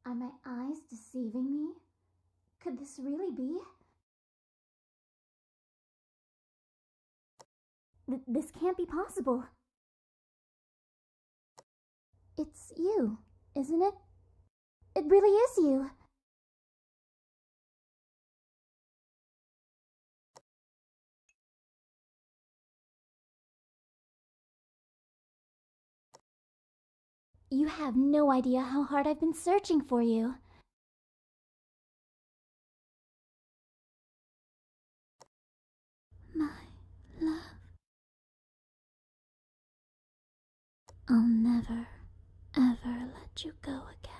Are my eyes deceiving me? Could this really be? This can't be possible. It's you, isn't it? It really is you. You have no idea how hard I've been searching for you. My love. I'll never, ever let you go again.